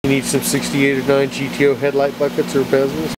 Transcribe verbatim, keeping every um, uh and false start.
You need some sixty-eight or nine G T O headlight buckets or bezels.